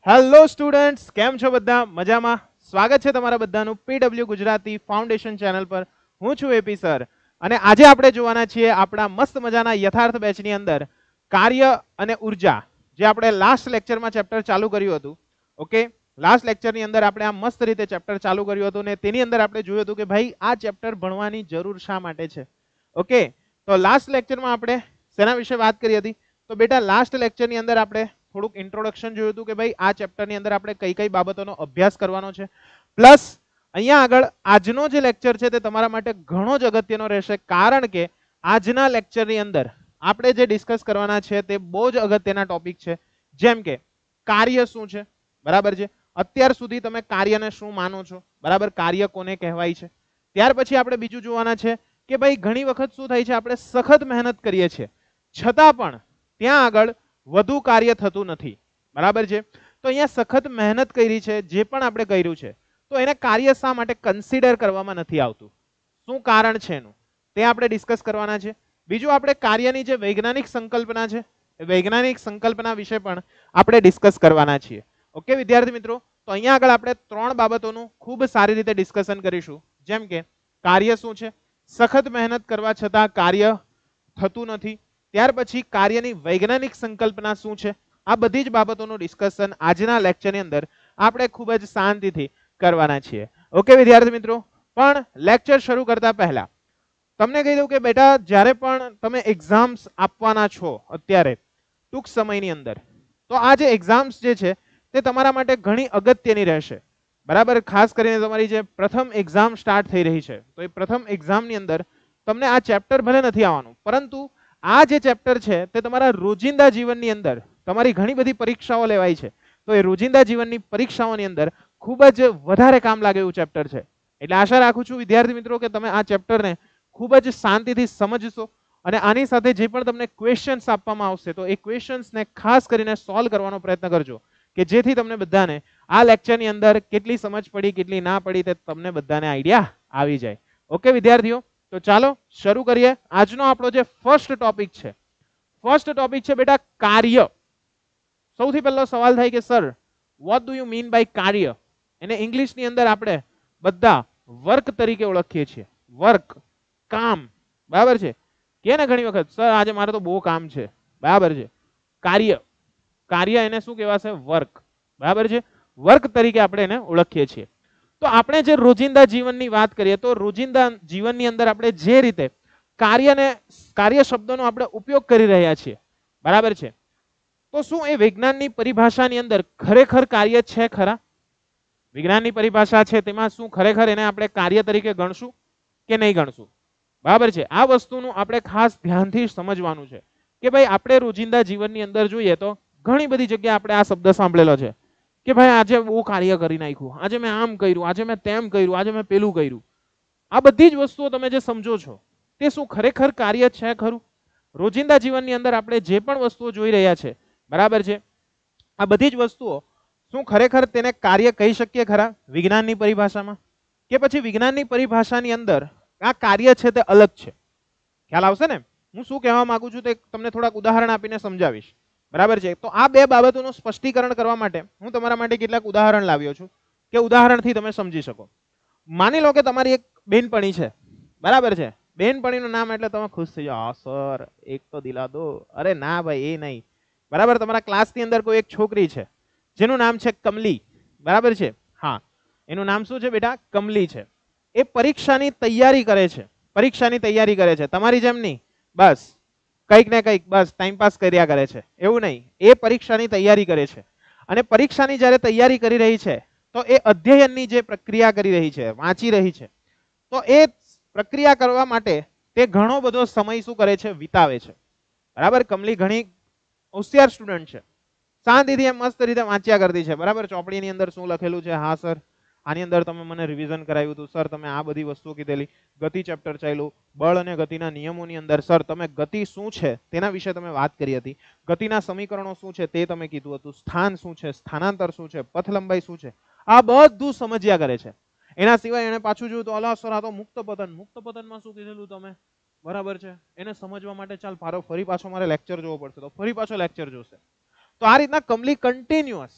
Hello students, કેમ છો બધા? મજામાં? સ્વાગત છે તમારા બધાનું પીડબ્લ્યુ ગુજરાતી ફાઉન્ડેશન ચેનલ પર. હું છું એપી સર અને આજે આપણે જોવાના છીએ આપણા મસ્ત મજાના યથાર્થ બેચની અંદર કાર્ય અને ઉર્જા, જે આપણે લાસ્ટ લેક્ચરમાં ચેપ્ટર ચાલુ કર્યું હતું. ઓકે, લાસ્ટ લેક્ચરની અંદર આપણે આ મસ્ત રીતે ચેપ્ટર ચાલુ કર્યું હતું ને તેની અંદર આપણે જોયું હતું કે ભાઈ આ ચેપ્ટર ભણવાની જરૂર શા માટે છે. ઓકે, તો લાસ્ટ લેક્ચરમાં આપણે શેના વિશે વાત કરી હતી? તો બેટા લાસ્ટ લેક્ચરની અંદર આપણે થોડુંક ઇન્ટ્રોડક્શન જોયું હતું કે ભાઈ આ ચેપ્ટરની અંદર આપણે કઈ કઈ બાબતોનો અભ્યાસ કરવાનો છે. પ્લસ અહીંયા આગળ આજનો જે લેક્ચર છે તે તમારા માટે ઘણો જ અગત્યનો રહેશે, કારણ કે આજના લેક્ચરની અંદર આપણે જે ડિસ્કસ કરવાના છે તે બહુ જ અગત્યના ટોપિક છે. જેમ કે કાર્ય શું છે, બરાબર છે? અત્યાર સુધી તમે કાર્યને શું માનો છો, બરાબર? કાર્ય કોને કહેવાય છે? ત્યાર પછી આપણે બીજું જોવાના છે કે ભાઈ ઘણી વખત શું થાય છે, આપણે સખત મહેનત કરીએ છીએ છતાં પણ ત્યાં આગળ વધુ કાર્ય થતું નથી, બરાબર છે? તો અહીંયા સખત મહેનત કરી છે, જે પણ આપણે કર્યું છે, તો એને કાર્ય શા માટે કન્સિડર કરવામાં નથી આવતું? શું કારણ છે એનું, તે આપણે ડિસ્કસ કરવાના છે. બીજું આપણે કાર્યની જે વૈજ્ઞાનિક સંકલ્પના છે, એ વૈજ્ઞાનિક સંકલ્પના વિશે પણ આપણે ડિસ્કસ કરવાના છીએ. ઓકે વિદ્યાર્થી મિત્રો, તો અહીંયા આગળ આપણે ત્રણ બાબતોનું ખૂબ સારી રીતે ડિસ્કશન કરીશું. જેમ કે કાર્ય શું છે, સખત મહેનત કરવા છતાં કાર્ય થતું નથી. ત્યાર પછી કાર્યની વૈજ્ઞાનિક સંકલ્પના શું છે. આ બધી જ બાબતોનું ડિસ્કશન આજના લેક્ચરની અંદર આપણે ખૂબ જ શાંતિથી કરવાના છીએ. ઓકે વિદ્યાર્થી મિત્રો, પણ લેક્ચર શરૂ કરતા પહેલા તમને કહી દઉં કે બેટા જ્યારે પણ તમે એક્ઝામ્સ આપવાના છો અત્યારે ટૂંક સમયની અંદર, તો આ જે એક્ઝામ્સ જે છે તે તમારા માટે ઘણી અગત્યની રહેશે, બરાબર? ખાસ કરીને તમારી જે પ્રથમ એક્ઝામ સ્ટાર્ટ થઈ રહી છે, તો એ પ્રથમ એક્ઝામની અંદર તમને આ ચેપ્ટર ભલે નથી આવવાનું, પરંતુ આ જે ચેપ્ટર છે તે તમારા રોજિંદા જીવનની અંદર તમારી ઘણી બધી પરીક્ષાઓ લેવાય છે, તો એ રોજિંદા જીવનની પરીક્ષાઓની અંદર ખૂબ જ વધારે કામ લાગે એવું ચેપ્ટર છે. એટલે આશા રાખું છું વિદ્યાર્થી મિત્રો કે તમે આ ચેપ્ટરને ખૂબ જ શાંતિથી સમજશો અને આની સાથે જે પણ તમને ક્વેશ્ચન્સ આપવામાં આવશે તો એ ક્વેશ્ચન્સને ખાસ કરીને સોલ્વ કરવાનો પ્રયત્ન કરજો, કે જેથી તમને બધાને આ લેક્ચરની અંદર કેટલી સમજ પડી કેટલી ના પડી તે તમને બધાને આઈડિયા આવી જાય. ઓકે વિદ્યાર્થીઓ, તો ચાલો શરૂ કરીએ. આજનો આપણો જે ફર્સ્ટ ટોપિક છે, ફર્સ્ટ ટોપિક છે બેટા કાર્ય. સૌથી પહેલો સવાલ થાય કે sir what do you mean by કાર્ય? એને ઇંગ્લિશની અંદર આપણે બધા વર્ક તરીકે ઓળખીએ છીએ. વર્ક, કામ, બરાબર છે? કે ને ઘણી વખત સર આજે મારે તો બહુ કામ છે, બરાબર છે? કાર્ય, કાર્ય એને શું કહેવાશે? વર્ક, બરાબર છે? વર્ક તરીકે આપણે એને ઓળખીએ છીએ. તો આપણે જે રોજિંદા જીવનની વાત કરીએ તો રોજિંદા જીવનની અંદર આપણે જે રીતે કાર્ય શબ્દનો આપણે ઉપયોગ કરી રહ્યા છીએ, બરાબર છે? તો શું એ વિજ્ઞાનની પરિભાષાની અંદર ખરેખર કાર્ય છે ખરા? વિજ્ઞાનની પરિભાષા છે તેમાં શું ખરેખર એને આપણે કાર્ય તરીકે ગણશું કે નહીં ગણશું? બરાબર છે? આ વસ્તુનું આપણે ખાસ ધ્યાનથી સમજવાનું છે કે ભાઈ આપણે રોજિંદા જીવનની અંદર જોઈએ તો ઘણી બધી જગ્યાએ આપણે આ શબ્દ સાંભળેલો છે કે ભાઈ આજે બહુ કાર્ય કરી નાખ્યું, આજે મેં આમ કર્યું, આજે મેં તેમ કર્યું, આજે મેં પેલું કર્યું. આ બધી જ વસ્તુઓ તમે જે સમજો છો તે શું ખરેખર કાર્ય છે ખરું? રોજિંદા જીવનની અંદર આપણે જે પણ વસ્તુઓ જોઈ રહ્યા છે, બરાબર છે, આ બધી જ વસ્તુઓ શું ખરેખર તેને કાર્ય કહી શકીએ ખરા વિજ્ઞાનની પરિભાષામાં? કે પછી વિજ્ઞાનની પરિભાષાની અંદર આ કાર્ય છે તે અલગ છે? ખ્યાલ આવશે ને હું શું કહેવા માંગુ છું તે તમને થોડાક ઉદાહરણ આપીને સમજાવીશ, બરાબર છે? તો આ બે બાબતોનું સ્પષ્ટીકરણ કરવા માટે હું તમારા માટે કેટલાક ઉદાહરણ લાવ્યો છું કે ઉદાહરણથી તમે સમજી શકો. માની લો કે તમારી એક બેનપણી છે, બરાબર છે? બેનપણીનું નામ એટલે તમે ખુશ થઈ જાઓ, સર એક તો દિલા દો. અરે ના ભાઈ, એ નહીં, બરાબર? તમારા ક્લાસની અંદર કોઈ એક છોકરી છે જેનું નામ છે કમલી, બરાબર છે? હા, એનું નામ શું છે બેટા? કમલી છે. એ પરીક્ષાની તૈયારી કરે છે, પરીક્ષાની તૈયારી કરે છે, તમારી જેમ નહીં, બસ કંઈક ને કંઈક બસ ટાઈમપાસ કર્યા કરે છે, એવું નહીં. એ પરીક્ષાની તૈયારી કરે છે અને પરીક્ષાની જ્યારે તૈયારી કરી રહી છે તો એ અધ્યયનની જે પ્રક્રિયા કરી રહી છે, વાંચી રહી છે, તો એ પ્રક્રિયા કરવા માટે તે ઘણો બધો સમય શું કરે છે? વિતાવે છે, બરાબર? કમલી ઘણી હોશિયાર સ્ટુડન્ટ છે, શાંતિથી એમ મસ્ત રીતે વાંચ્યા કરતી છે, બરાબર? ચોપડીની અંદર શું લખેલું છે? હા સર આની અંદર તમે મને રિવિઝન કરાવ્યું હતું, સર તમે આ બધી વસ્તુઓ કીધેલી, ગતિ ચેપ્ટર ચાલ્યું, બળ અને ગતિના નિયમોની અંદર સર તમે ગતિ શું છે તેના વિશે તમે વાત કરી હતી, ગતિના સમીકરણો શું છે તે તમે કીધું હતું, સ્થાન શું છે, સ્થાનાંતર શું છે, પથ લંબાઈ શું છે, આ બધું સમજ્યા કરે છે. એના સિવાય એને પાછું જોયું તો અલા સર આ તો મુક્ત પતન, મુક્ત પતનમાં શું કીધેલું તમે, બરાબર છે? એને સમજવા માટે ચાલ ફરી પાછો મારે લેક્ચર જોવો પડશે, તો ફરી પાછો લેક્ચર જોશે. તો આ રીતના કમલી કન્ટિન્યુઅસ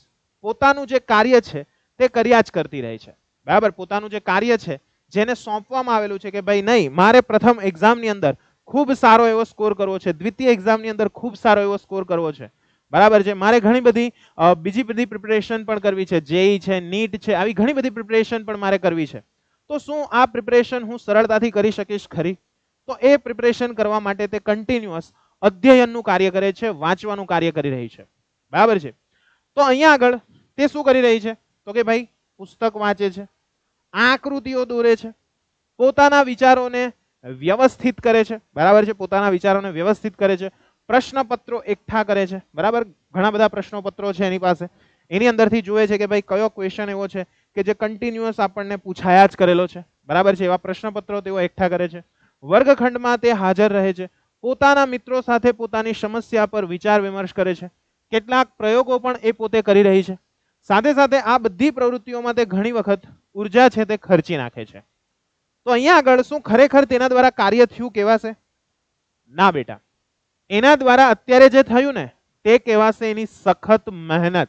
પોતાનું જે કાર્ય છે તે કર્યા જ કરતી રહે છે, બરાબર. પોતાનું જે કાર્ય છે જેને સોંપવામાં આવેલું છે કે ભાઈ નહીં, મારે પ્રથમ એક્ઝામની અંદર ખૂબ સારો એવો સ્કોર કરવો છે, દ્વિતીય એક્ઝામની અંદર ખૂબ સારો એવો સ્કોર કરવો છે, બરાબર છે. મારે ઘણી બધી બીજી બધી પ્રિપેરેશન પણ કરવી છે, જેઈ છે, નીટ છે, આવી ઘણી બધી પ્રિપેરેશન પણ મારે કરવી છે. તો શું આ પ્રિપેરેશન હું સરળતાથી કરી શકીશ ખરી? તો એ પ્રિપેરેશન કરવા માટે તે કન્ટિન્યુઅસ અધ્યયનનું કાર્ય કરે છે, વાંચવાનું કાર્ય કરી રહી છે, બરાબર છે. તો અહીંયા આગળ તે શું કરી રહી છે? તો કે ભાઈ પુસ્તક વાંચે છે, આકૃતિઓ દોરે છે, પોતાના વિચારોને વ્યવસ્થિત કરે છે, બરાબર છે. પોતાના વિચારોને વ્યવસ્થિત કરે છે, પ્રશ્નપત્રો એકઠા કરે છે, બરાબર. ઘણા બધા પ્રશ્નપત્રો છે એની પાસે, એની અંદરથી જોવે છે કે ભાઈ કયો ક્વેશ્ચન એવો છે કે જે કન્ટિન્યુઅસ આપણને પૂછાયા જ કરેલો છે, બરાબર છે. એવા પ્રશ્નપત્રો તેઓ એકઠા કરે છે, વર્ગખંડમાં તે હાજર રહે છે, પોતાના મિત્રો સાથે પોતાની સમસ્યા પર વિચાર વિમર્શ કરે છે, કેટલાક પ્રયોગો પણ એ પોતે કરી રહી છે. સાથે સાથે આ બધી પ્રવૃત્તિઓમાં તે ઘણી વખત ઉર્જા છે તે ખર્ચી નાખે છે. તો અહીંયા આગળ શું ખરેખર તેના દ્વારા કાર્ય થયું કહેવાશે? ના બેટા, એના દ્વારા અત્યારે જે થયું ને તે કહેવાશે એની સખત મહેનત.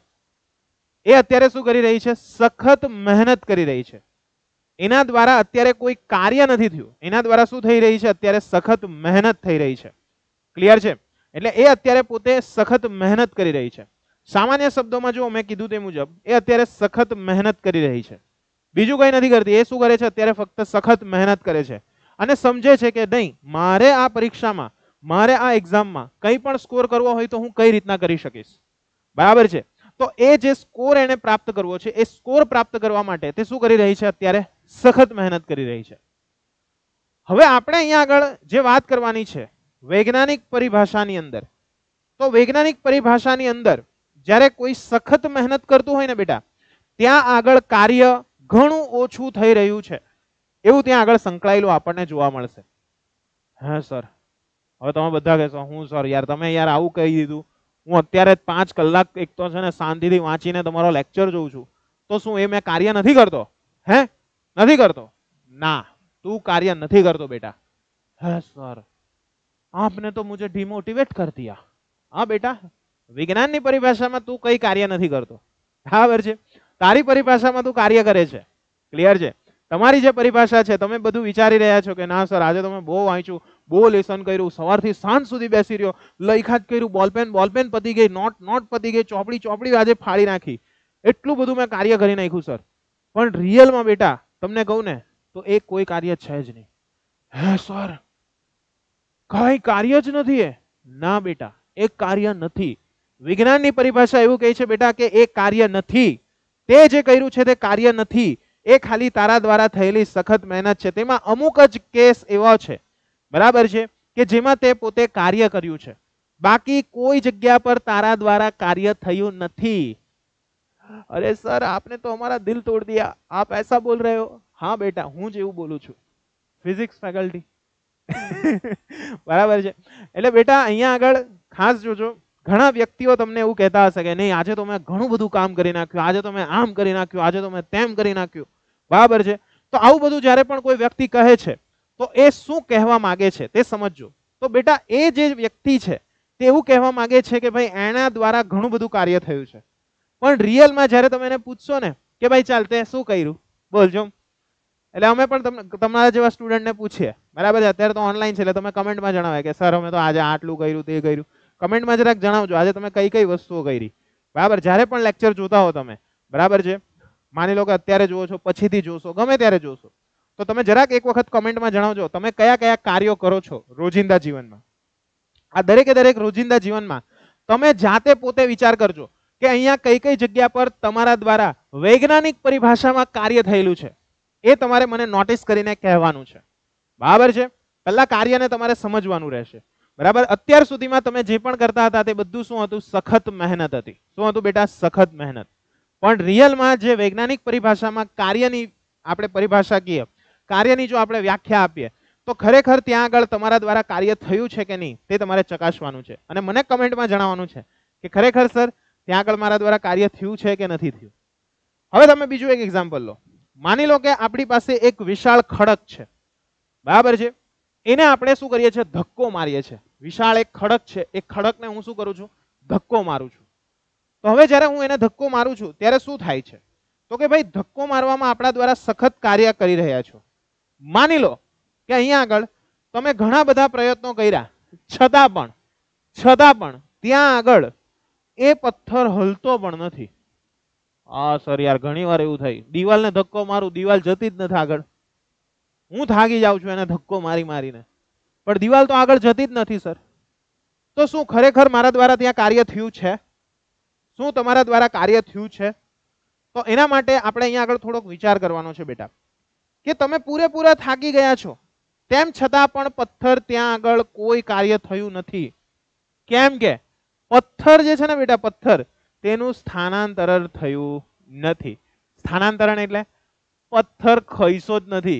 એ અત્યારે શું કરી રહી છે? સખત મહેનત કરી રહી છે. એના દ્વારા અત્યારે કોઈ કાર્ય નથી થયું, એના દ્વારા શું થઈ રહી છે? અત્યારે સખત મહેનત થઈ રહી છે. ક્લિયર છે? એટલે એ અત્યારે પોતે સખત મહેનત કરી રહી છે. સામાન્ય શબ્દોમાં જો મેં કીધું તે મુજબ એ અત્યારે સખત મહેનત કરી રહી છે, બીજું કઈ નથી કરતી. એ શું કરે છે? અત્યારે ફક્ત સખત મહેનત કરે છે અને સમજે છે કે નહીં, મારે આ પરીક્ષામાં, મારે આ એક્ઝામમાં કંઈ પણ સ્કોર કરવો હોય તો હું કઈ રીતના કરી શકીશ, બરાબર છે. તો એ જે સ્કોર એને પ્રાપ્ત કરવો છે, એ સ્કોર પ્રાપ્ત કરવા માટે તે શું કરી રહી છે? અત્યારે સખત મહેનત કરી રહી છે. હવે આપણે અહીંયા આગળ જે વાત કરવાની છે વૈજ્ઞાનિક પરિભાષાની અંદર, તો વૈજ્ઞાનિક પરિભાષાની અંદર જ્યારે કોઈ સખત મહેનત કરતું હોય ને બેટા, ત્યાં આગળ કાર્ય ઘણું ઓછું થઈ રહ્યું છે એવું ત્યાં આગળ સંકળાયેલું આપણને જોવા મળશે. હા સર, હવે તમે બધા કહેશો હું સર યાર તમે યાર આવું કહી દીધું, હું અત્યારે 5 કલાક એક તો છે ને શાંતિથી વાંચીને તમારો લેક્ચર જોઉં છું, તો શું એ મેં કાર્ય નથી કરતો? હે, નથી કરતો? ના, તું કાર્ય નથી કરતો બેટા. હે સર, आपने तो मुझे डिमोटिवेट कर दिया. हाँ बेटा, વિજ્ઞાનની પરિભાષામાં તું કઈ કાર્ય નથી કરતો, બરાબર છે. તારી પરિભાષામાં તું કાર્ય કરે છે. ક્લિયર છે? તમારી જે પરિભાષા છે તમે બધું વિચારી રહ્યા છો કે ના સર આજે તમે બહુ વાંચ્યું, બહુ લેસન કર્યું, સવારથી સાંજ સુધી બેસી રહ્યો, લખ્યા જ કર્યું, બોલપેન પતી ગઈ, નોટ પતી ગઈ, ચોપડી આજે ફાડી નાખી, એટલું બધું મેં કાર્ય કરી નાખ્યું સર. પણ રિયલમાં બેટા તમને કહું ને તો એ કોઈ કાર્ય છે જ નહીં. હે સર, કઈ કાર્ય જ નથી? એ ના બેટા, એક કાર્ય નથી. વિજ્ઞાનની પરિભાષા એવું કહે છે બેટા કે એ કાર્ય નથી. તે જે કર્યું છે તે કાર્ય નથી, એ ખાલી તારા દ્વારા થયેલી સખત મહેનત છે. તેમાં અમુક જ કેસ એવા છે, બરાબર છે, કે જેમાં તે પોતે કાર્ય કર્યું છે, બાકી કોઈ જગ્યા પર તારા દ્વારા કાર્ય થયું નથી. અરે સર આપને તો हमारा दिल तोड़ दिया, आप ऐसा बोल रहे हो? हाँ बेटा, હું જ એવું બોલું છું, ફિઝિક્સ ફેકલ્ટી. બરાબર છે. એટલે બેટા અહીંયા આગળ ખાસ જોજો, ઘણા વ્યક્તિઓ તમને એવું કહેતા હશે કે નહીં આજે તો મેં ઘણું બધું કામ કરી નાખ્યું, આજે તો મેં આમ કરી નાખ્યું, આજે તો મેં તેમ કરી નાખ્યું, બરાબર છે. તો આવું બધું જ્યારે પણ કોઈ વ્યક્તિ કહે છે તો એ શું કહેવા માંગે છે તે સમજજો. તો બેટા એ જે વ્યક્તિ છે તે એવું કહેવા માંગે છે કે ભાઈ એના દ્વારા ઘણું બધું કાર્ય થયું છે, પણ રિયલમાં જ્યારે તમે એને પૂછશો ને કે ભાઈ ચાલ તે શું કર્યું બોલજો, એટલે અમે પણ તમારા જેવા સ્ટુડન્ટને પૂછીએ, બરાબર છે. અત્યારે તો ઓનલાઈન છે એટલે તમે કમેન્ટમાં જણાવે કે સર અમે તો આજે આટલું કર્યું, તે કર્યું. કમેન્ટમાં જરાક જણાવજો આજે તમે કઈ કઈ વસ્તુઓ કરી, બરાબર. જ્યારે પણ લેક્ચર જોતા હો તમે, બરાબર છે, માની લો કે અત્યારે જુઓ છો, પછીથી જોશો, ગમે ત્યારે જોશો, તો તમે જરાક એક વખત કમેન્ટમાં જણાવજો તમે કયા કયા કાર્યો કરો છો રોજિંદા જીવનમાં. આ દરેકે દરેક રોજિંદા જીવનમાં તમે જાતે પોતે વિચાર કરજો કે અહીંયા કઈ કઈ જગ્યા પર તમારા દ્વારા વૈજ્ઞાનિક પરિભાષામાં કાર્ય થયેલું છે, એ તમારે મને નોટિસ કરીને કહેવાનું છે, બરાબર છે. પહેલા કાર્યને તમારે સમજવાનું રહેશે, બરાબર. અત્યાર સુધીમાં તમે જે પણ કરતા હતા તે બધું શું હતું? સખત મહેનત હતી. શું હતું બેટા? સખત મહેનત. પણ રિયલમાં જે વૈજ્ઞાનિક પરિભાષામાં કાર્યની આપણે પરિભાષા કહીએ, કાર્યની જો આપણે વ્યાખ્યા આપીએ તો ખરેખર ત્યાં આગળ તમારા દ્વારા કાર્ય થયું છે કે નહીં તે તમારે ચકાસવાનું છે અને મને કમેન્ટમાં જણાવવાનું છે કે ખરેખર સર ત્યાં આગળ મારા દ્વારા કાર્ય થયું છે કે નથી થયું. હવે તમે બીજું એક એક્ઝામ્પલ લો. માની લો કે આપણી પાસે એક વિશાળ ખડક છે, બરાબર છે. એને આપણે શું કરીએ છીએ? ધક્કો મારીએ છીએ. વિશાળ એક ખડક છે, એ ખડકને હું શું કરું છું? ધક્કો મારું છું. તો હવે જ્યારે હું એને ધક્કો મારું છું ત્યારે શું થાય છે? તો કે ભાઈ ધક્કો મારવામાં આપણા દ્વારા સખત કાર્ય કરી રહ્યા છો. માની લો કે અહીંયા આગળ તમે ઘણા બધા પ્રયત્નો કર્યા, છતાં પણ ત્યાં આગળ એ પથ્થર હલતો પણ નથી. હા સર યાર ઘણી વાર એવું થાય, દિવાલને ધક્કો મારું, દિવાલ જતી જ નથી આગળ. હું થાકી જાઉં છું એને ધક્કો મારીને, પણ દિવાલ તો આગળ જતી જ નથી સર. તો શું ખરેખર મારા દ્વારા ત્યાં કાર્ય થયું છે? શું તમારા દ્વારા કાર્ય થયું છે? તો એના માટે આપણે અહીંયા આગળ થોડોક વિચાર કરવાનો છે બેટા, કે તમે પૂરેપૂરા થાકી ગયા છો તેમ છતાં પણ પથ્થર ત્યાં આગળ કોઈ કાર્ય થયું નથી. કેમ કે પથ્થર જે છે ને બેટા, પથ્થર તેનું સ્થાનાંતરણ થયું નથી. સ્થાનાંતરણ એટલે પથ્થર ખઈસો જ નથી.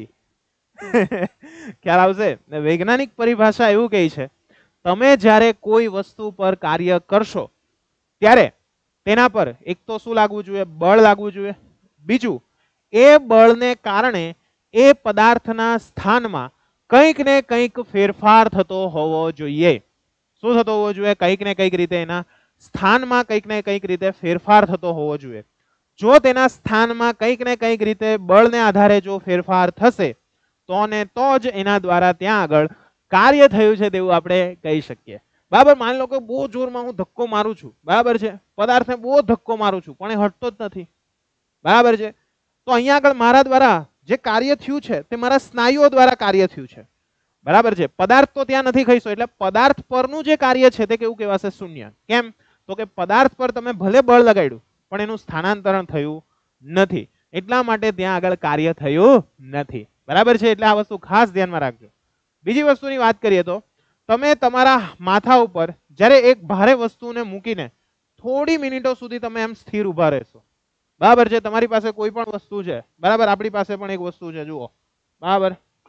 ખ્યાલ આવશે? વૈજ્ઞાનિક પરિભાષા એવું કહે છે, તમે જ્યારે કોઈ વસ્તુ પર કાર્ય કરશો ત્યારે તેના પર એક તો શું લાગવું જોઈએ? બળ લાગવું જોઈએ. બીજું, એ બળને કારણે એ પદાર્થના સ્થાનમાં કંઈક ને કંઈક ફેરફાર થતો હોવો જોઈએ. શું થતો હોવો જોઈએ? કંઈક ને કંઈક રીતે એના સ્થાનમાં કંઈક ને કંઈક રીતે ફેરફાર થતો હોવો જોઈએ. જો તેના સ્થાનમાં કંઈક ને કંઈક રીતે બળને આધારે જો ફેરફાર થશે તો જ એના દ્વારા ત્યાં આગળ કાર્ય થયું છે તેવું આપણે કહી શકીએ. બરાબર? માની લો કે બહુ જોરમાં હું ધક્કો મારું છું, બરાબર છે, પદાર્થને બહુ ધક્કો મારું છું પણ એ હટતો જ નથી, બરાબર છે. તો અહીંયા આગળ મારા દ્વારા જે કાર્ય થયું છે તે મારા સ્નાયુઓ દ્વારા કાર્ય થયું છે, બરાબર છે. પદાર્થ તો ત્યાં નથી ખઈશો, એટલે પદાર્થ પરનું જે કાર્ય છે તે કેવું કહેવાશે? શૂન્ય. કેમ? તો કે પદાર્થ પર તમે ભલે બળ લગાડ્યું પણ એનું સ્થાનાંતરણ થયું નથી, એટલા માટે ત્યાં આગળ કાર્ય થયું નથી, બરાબર છે. એટલે આ વસ્તુ ખાસ ધ્યાનમાં રાખજો. બીજી વસ્તુની વાત કરીએ તો તમે તમારા માથા ઉપર જ્યારે એક ભારે વસ્તુને મૂકીને થોડી મિનિટો સુધી તમે એમ સ્થિર ઊભા રહેશો, બરાબર છે. તમારી પાસે કોઈ પણ વસ્તુ છે, બરાબર, આપણી પાસે પણ એક વસ્તુ છે, જુઓ, બરાબર,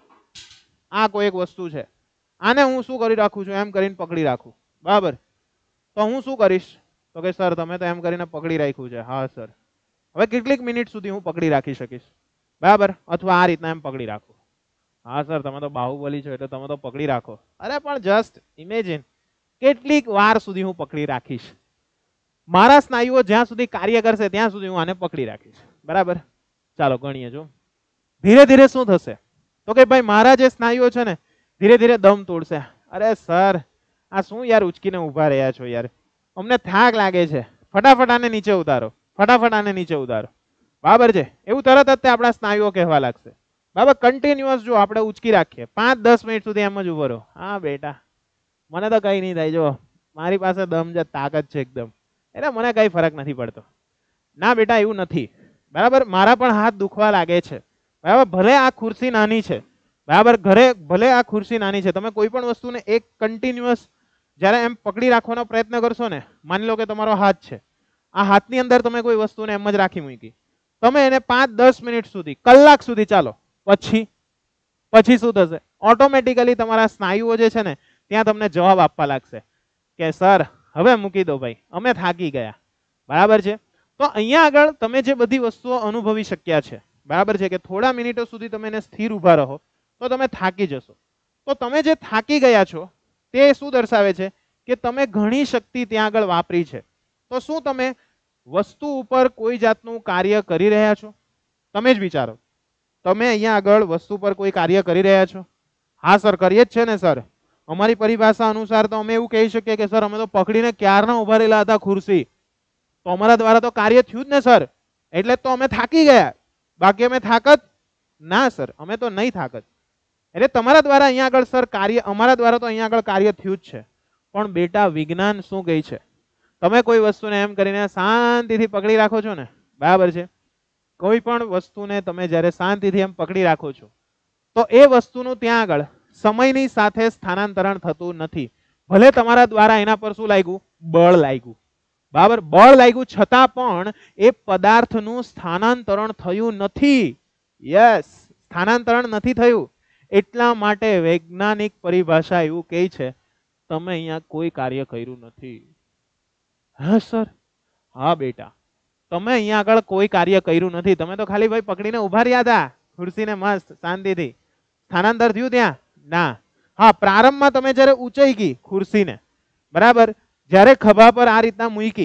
આ કોઈ એક વસ્તુ છે, આને હું શું કરી રાખું છું? એમ કરીને પકડી રાખું, બરાબર. તો હું શું કરીશ? તો કે સર તમે તો એમ કરીને પકડી રાખ્યું છે. હા સર, હવે કેટલીક મિનિટ સુધી હું પકડી રાખી શકીશ? બરાબર, અથવા આ રીતના એમ પકડી રાખું. હા સર તમે તો બાહુબલી છો એટલે તમે તો પકડી રાખો. અરે પણ જસ્ટ ઇમેજિન કેટલીક વાર સુધી હું પકડી રાખીશ. મારા સ્નાયુઓ જ્યાં સુધી કાર્ય કરશે ત્યાં સુધી હું આને પકડી રાખીશ, બરાબર. ચાલો ગણીએ. જો ધીરે ધીરે શું થશે? તો કે ભાઈ મારા જે સ્નાયુઓ છે ને ધીરે ધીરે દમ તોડશે. અરે સર આ શું યાર ઉચકીને ઊભા રહ્યા છો યાર, અમને થાક લાગે છે, ફટાફટ આને નીચે ઉતારો, ફટાફટ આને નીચે ઉતારો, બરાબર છે. એવું તરત જ આપણા સ્નાયુઓ કહેવા લાગશે, બરાબર. કન્ટિન્યુઅસ જો આપણે ઉચકી રાખીએ 5-10 મિનિટ સુધી એમ જ ઉભો રહો. હા બેટા મને તો કઈ નહીં થાય, જો મારી પાસે દમ છે, તાકાત છે એકદમ, એટલે મને કઈ ફરક નથી પડતો. ના બેટા એવું નથી, બરાબર. મારા પણ હાથ દુખવા લાગે છે, બરાબર. ભલે આ ખુરશી નાની છે, બરાબર, ભલે આ ખુરશી નાની છે, તમે કોઈ પણ વસ્તુને એક કન્ટિન્યુઅસ જ્યારે એમ પકડી રાખવાનો પ્રયત્ન કરશો ને, માની લો કે તમારો હાથ છે, આ હાથની અંદર તમે કોઈ વસ્તુને એમ જ રાખી મૂકી, તમે એને 5-10 મિનિટ સુધી, કલાક સુધી ચાલો, પછી શું થશે? ઓટોમેટિકલી તમારા સ્નાયુઓ જે છે ને ત્યાં તમને જવાબ આપવા લાગશે કે સર હવે મૂકી દો ભાઈ, અમે થાકી ગયા, બરાબર છે. તો અહીંયા આગળ તમે જે બધી વસ્તુઓ અનુભવી શક્યા છે, બરાબર છે, કે થોડા મિનિટો સુધી તમે એને સ્થિર ઊભા રહો તો તમે થાકી જશો. તો તમે જે થાકી ગયા છો તે શું દર્શાવે છે? કે તમે ઘણી શક્તિ ત્યાં આગળ વાપરી છે. તો શું તમે વસ્તુ ઉપર કોઈ જાતનું કાર્ય કરી રહ્યા છો? તમે જ વિચારો, તમે અહીંયા આગળ વસ્તુ પર કોઈ કાર્ય કરી રહ્યા છો? હા સર કરીએ જ છે ને સર. અમારી પરિભાષા અનુસાર તો અમે એવું કહી શકીએ કે સર અમે તો પકડીને ક્યારના ઉભા રહેલા હતા ખુરશી, તો અમારા દ્વારા તો કાર્ય થયું જ ને સર, એટલે તો અમે થાકી ગયા, બાકી અમે થાકત ના સર, અમે તો નહીં થાકત. એટલે તમારા દ્વારા અહીંયા આગળ સર કાર્ય, અમારા દ્વારા તો અહીંયા આગળ કાર્ય થયું જ છે. પણ બેટા વિજ્ઞાન શું કહે છે? તમે કોઈ વસ્તુને એમ કરીને શાંતિથી પકડી રાખો છો ને, બરાબર છે, કોઈ પણ વસ્તુને તમે જ્યારે શાંતિથી એમ પકડી રાખો છો તો એ વસ્તુનું ત્યાં આગળ સમયની સાથે સ્થાનાંતરણ થતું નથી. ભલે તમારા દ્વારા એના પર શું લાગ્યું? બળ લાગ્યું, બરાબર, બળ લાગ્યું, છતાં પણ એ પદાર્થનું સ્થાનાંતરણ થયું નથી. યસ, સ્થાનાંતરણ નથી થયું. એટલા માટે વૈજ્ઞાનિક પરિભાષા એવું કહે છે તમે અહીંયા કોઈ કાર્ય કર્યું નથી. હા સર, હા બેટા તમે અહીંયા આગળ કોઈ કાર્ય કર્યું નથી, તમે તો ખાલી ભાઈ પકડીને ઉભા રહ્યા હતા ખુરશીને મસ્ત શાંતિથી. સ્થાનાંતર થયું ત્યાં? ના. હા, પ્રારંભમાં તમે જ્યારે ઊંચાઈ ગઈ ખુરશીને, બરાબર, જ્યારે ખભા પર આ રીતના મૂકી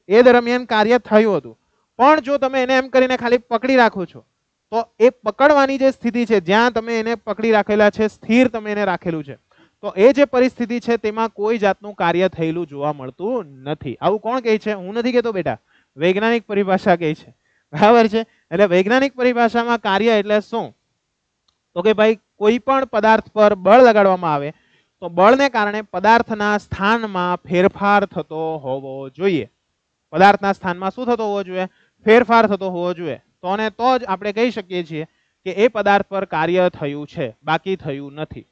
એ દરમિયાન કાર્ય થયું હતું, પણ જો તમે એને એમ કરીને ખાલી પકડી રાખો છો તો એ પકડવાની જે સ્થિતિ છે, જ્યાં તમે એને પકડી રાખેલા છે, સ્થિર તમે એને રાખેલું છે, તો એ જે પરિસ્થિતિ છે તેમાં કોઈ જાતનું કાર્ય થયેલું જોવા મળતું નથી. આવું કોણ કહે છે? હું નથી કહેતો બેટા, વૈજ્ઞાનિક પરિભાષા કહે છે. બરાબર છે? એટલે વૈજ્ઞાનિક પરિભાષામાં કાર્ય એટલે શું? તો કે ભાઈ કોઈ પણ પદાર્થ પર બળ લગાડવામાં આવે તો બળને કારણે પદાર્થના સ્થાનમાં ફેરફાર થતો હોવો જોઈએ. પદાર્થના સ્થાનમાં શું થતો હોવો જોઈએ? ફેરફાર થતો હોવો જોઈએ. તો જ આપણે કહી શકીએ છીએ કે એ પદાર્થ પર કાર્ય થયું છે, બાકી થયું નથી.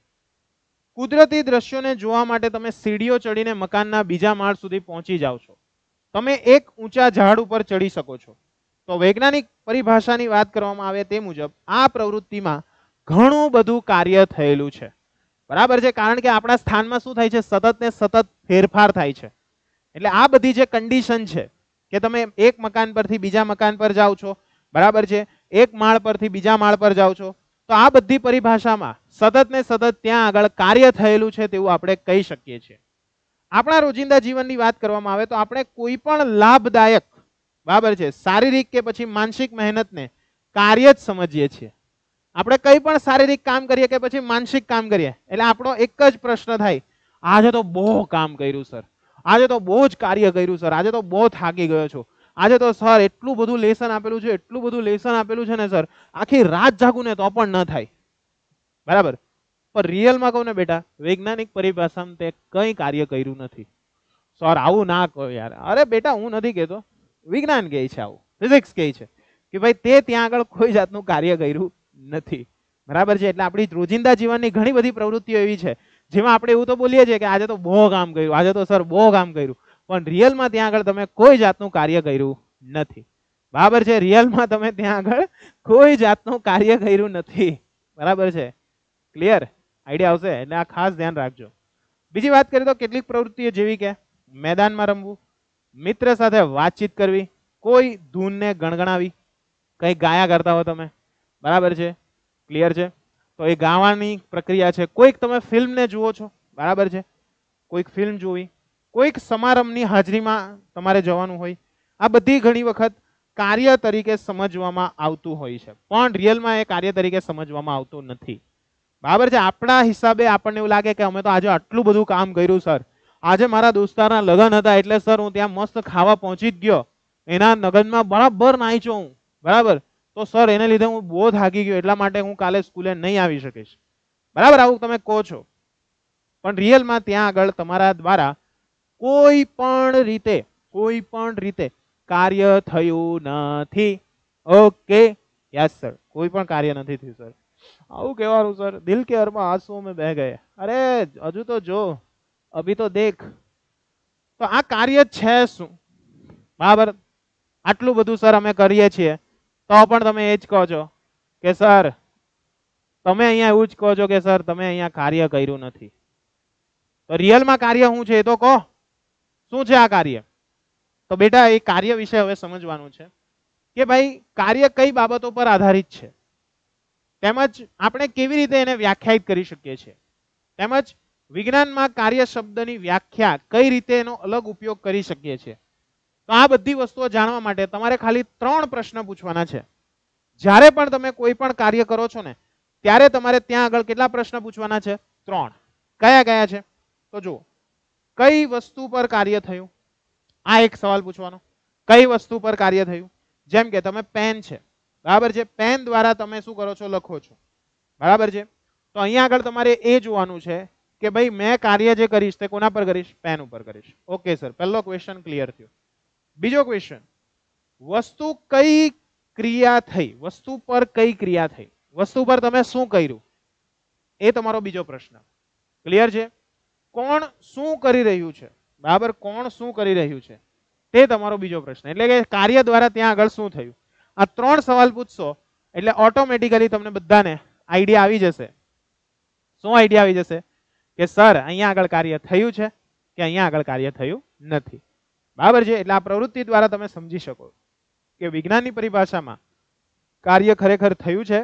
કુદરતી દ્રશ્યોને જોવા માટે તમે સીડીઓ ચડીને મકાનના બીજા માળ સુધી પહોંચી જાઓ છો. તમે એક ઊંચા ઝાડ ઉપર ચડી શકો છો. તો વૈજ્ઞાનિક પરિભાષાની વાત કરવામાં આવે તે મુજબ આ પ્રવૃત્તિમાં ઘણું બધું કાર્ય થયેલું છે. બરાબર છે? કારણ કે આપણા સ્થાનમાં શું થાય છે? સતત ને સતત ફેરફાર થાય છે. એટલે આ બધી જે કન્ડિશન છે કે તમે એક મકાન પરથી બીજા મકાન પર જાઓ છો, બરાબર છે, એક માળ પરથી બીજા માળ પર જાઓ છો, તો આ બધી પરિભાષામાં સતત ને સતત ત્યાં આગળ કાર્ય થયેલું છે તેવું આપણે કહી શકીએ છીએ. આપણા રોજિંદા જીવનની વાત કરવામાં આવે તો આપણે કોઈ પણ લાભદાયક, બરાબર છે, શારીરિક કે પછી માનસિક મહેનતને કાર્ય જ સમજીએ છીએ. આપણે કંઈ પણ શારીરિક કામ કરીએ કે પછી માનસિક કામ કરીએ એટલે આપણો એક જ પ્રશ્ન થાય, આજે તો બહુ કામ કર્યું સર, આજે તો બહુ જ કાર્ય કર્યું સર, આજે તો બહુ થાકી ગયો છું, આજે તો સર એટલું બધું લેસન આપેલું છે, એટલું બધું લેસન આપેલું છે ને સર, આખી રાત જાગું ને તો પણ ન થાય. બરાબર? પણ રિયલમાં કહું ને બેટા, વૈજ્ઞાનિક પરિભાષામાં તે કંઈ કાર્ય કર્યું નથી. સર આવું ના કહો યાર. અરે બેટા હું નથી કહેતો, વિજ્ઞાન કહે છે, આવું ફિઝિક્સ કહે છે કે ભાઈ તે ત્યાં આગળ કોઈ જાતનું કાર્ય કર્યું નથી. બરાબર છે? એટલે આપણી રોજિંદા જીવનની ઘણી બધી પ્રવૃત્તિઓ એવી છે જેમાં આપણે એવું તો બોલીએ છીએ કે આજે તો બહુ કામ કર્યું, આજે તો સર બહુ કામ કર્યું, પણ રિયલમાં ત્યાં આગળ તમે કોઈ જાતનું કાર્ય કર્યું નથી. બરાબર છે? રિયલમાં તમે ત્યાં આગળ કોઈ જાતનું કાર્ય કર્યું નથી. બરાબર છે? ક્લિયર? આઈડિયા આવશે? એટલે આ ખાસ ધ્યાન રાખજો. બીજી વાત કરીએ તો કેટલીક પ્રવૃત્તિઓ જેવી કે મેદાનમાં રમવું, મિત્ર સાથે વાતચીત કરવી, કોઈ ધૂનને ગણગણાવી, કંઈ ગાયા કરતા હો તમે, બરાબર છે, ક્લિયર છે, તો એ ગાવાની પ્રક્રિયા છે. કોઈક તમે ફિલ્મને જુઓ છો, બરાબર છે, કોઈક ફિલ્મ જોવી, કોઈક સમારંભની હાજરીમાં તમારે જવાનું હોય, આ બધી ઘણી વખત કાર્ય તરીકે સમજવામાં આવતું હોય છે, પણ રિયલમાં એ કાર્ય તરીકે સમજવામાં આવતું નથી. બરાબર છે? આપણા હિસાબે આપણને એવું લાગે કે અમે તો આજે આટલું બધું કામ કર્યું સર, આજે મારા દોસ્તારના લગ્ન હતા એટલે સર હું ત્યાં મસ્ત ખાવા પહોંચી જ ગયો, એના લગ્નમાં બરાબર નાચ્યો હું, બરાબર, તો સર એને લીધે હું બહુ થાકી ગયો એટલા માટે હું કાલે સ્કૂલે નહીં આવી શકીશ. બરાબર? આવું તમે કહો છો, પણ રિયલમાં ત્યાં આગળ તમારા દ્વારા કોઈ પણ રીતે કાર્ય થયું નથી. ઓકે? યસ સર, કોઈ પણ કાર્ય નથી થયું સર. આવું કહેવાનું સર, દિલ કે અરમાં આંસુઓ में बह गए. અરે હજુ તો જો, અભી તો દેખ. તો આ કાર્ય છે શું? બરાબર? આટલું બધું સર અમે કરીએ છીએ તો પણ તમે એ જ કહો છો કે સર, તમે અહીંયા એવું જ કહો છો કે સર તમે અહીંયા કાર્ય કર્યું નથી. તો રિયલમાં કાર્ય શું છે એ તો કહો. શું છે આ કાર્ય? તો બેટા એ કાર્ય વિશે હવે સમજવાનું છે કે ભાઈ કાર્ય કઈ બાબતો પર આધારિત છે, તેમજ આપણે કેવી રીતે એને વ્યાખ્યાયિત કરી શકીએ છીએ, તેમજ વિજ્ઞાનમાં કાર્ય શબ્દની વ્યાખ્યા કઈ રીતે એનો અલગ ઉપયોગ કરી શકીએ છીએ. તો આ બધી વસ્તુઓ જાણવા માટે તમારે ખાલી 3 પ્રશ્ન પૂછવાના છે. જ્યારે પણ તમે કોઈ પણ કાર્ય કરો છો ને ત્યારે તમારે ત્યાં આગળ કેટલા પ્રશ્ન પૂછવાના છે? 3. કયા કયા છે? તો જુઓ, કઈ વસ્તુ પર કાર્ય થયું? આ એક સવાલ પૂછવાનો. કઈ વસ્તુ પર કાર્ય થયું? જેમ કે તમે પેન છે, બરાબર છે, પેન દ્વારા તમે શું કરો છો? લખો છો, બરાબર છે, તો અહીંયા આગળ તમારે એ જોવાનું છે કે ભાઈ મેં કાર્ય જે કરીશ તે કોના પર કરીશ? પેન ઉપર કરીશ. ઓકે સર, પહેલો ક્વેશ્ચન ક્લિયર થયો. બીજો ક્વેશ્ચન, વસ્તુ કઈ ક્રિયા થઈ? વસ્તુ પર કઈ ક્રિયા થઈ? વસ્તુ પર તમે શું કર્યું? એ તમારો બીજો પ્રશ્ન. ક્લિયર છે? કોણ શું કરી રહ્યું છે? બરાબર, કોણ શું કરી રહ્યું છે તે તમારો બીજો પ્રશ્ન. એટલે કે કાર્ય દ્વારા ત્યાં આગળ શું થયું? આ 3 સવાલ પૂછશો એટલે ઓટોમેટિકલી તમને બધાને આઈડિયા આવી જશે. શું આઈડિયા આવી જશે? કે સર અહીંયા આગળ કાર્ય થયું છે કે અહીંયા આગળ કાર્ય થયું નથી. બરાબર છે? એટલે આ પ્રવૃત્તિ દ્વારા તમે સમજી શકો કે વિજ્ઞાનની પરિભાષામાં કાર્ય ખરેખર થયું છે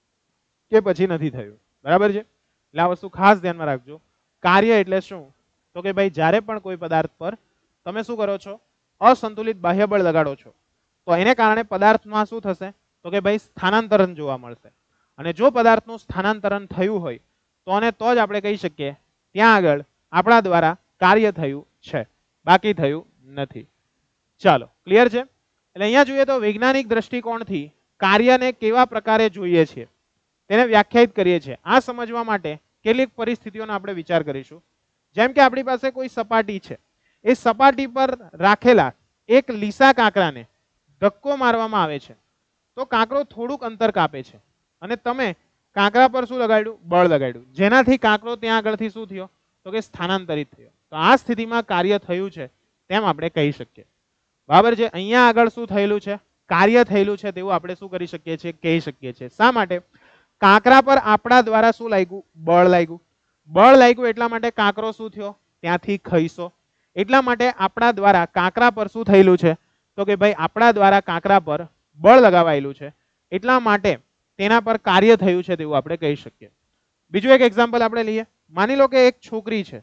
કે પછી નથી થયું. બરાબર છે? એટલે આ વસ્તુ ખાસ ધ્યાનમાં રાખજો. કાર્ય એટલે શું? તો કે ભાઈ જ્યારે પણ કોઈ પદાર્થ પર તમે શું કરો છો? असंतुलित बाह्य बળ લગાડો છો તો એને કારણે પદાર્થમાં શું થશે તો કે ભાઈ સ્થાનાંતરણ જોવા મળશે અને જો પદાર્થનું સ્થાનાંતરણ થયું હોય તો અને તો જ આપણે કહી શકીએ ત્યાં આગળ આપણા દ્વારા કાર્ય થયું છે, બાકી થયું નથી. ચાલો ક્લિયર છે. એટલે અહીંયા જોઈએ તો વૈજ્ઞાનિક દ્રષ્ટિકોણથી કાર્યને કેવા પ્રકારે જોઈએ છીએ તેને વ્યાખ્યાયિત કરીએ છીએ. આ સમજવા માટે કેટલીક પરિસ્થિતિઓનો આપણે વિચાર કરીશું. જેમ કે આપણી પાસે કોઈ સપાટી છે, એ સપાટી પર રાખેલા એક લીસા કાંકરાને ધક્કો મારવામાં આવે છે તો કાંકરો થોડુંક અંતર કાપે છે અને તમે કાંકરા પર શું લગાડ્યું? બળ લગાડ્યું, જેનાથી કાંકરો ત્યાં આગળથી શું થયો તો કે સ્થાનાંતરિત થયો. તો આ સ્થિતિમાં કાર્ય થયું છે તેમ આપણે કહી શકીએ. બરાબર છે. અહીંયા આગળ શું થયેલું છે? કાર્ય થયેલું છે તેવું આપણે શું કરી શકીએ છીએ? કહી શકીએ છીએ. શા માટે? કાંકરા પર આપણા દ્વારા શું લાગ્યું? બળ લાગ્યું. બળ લાગ્યું એટલા માટે કાંકરો શું થયો? ત્યાંથી ખઈશો. એટલા માટે આપણા દ્વારા કાંકરા પર શું થયેલું છે તો કે ભાઈ આપણા દ્વારા કાંકરા પર બળ લગાવાયેલું છે એટલા માટે તેના પર કાર્ય થયું છે તેવું આપણે કહી શકીએ. બીજું એક એક્ઝામ્પલ આપણે લઈએ. માની લો કે એક છોકરી છે.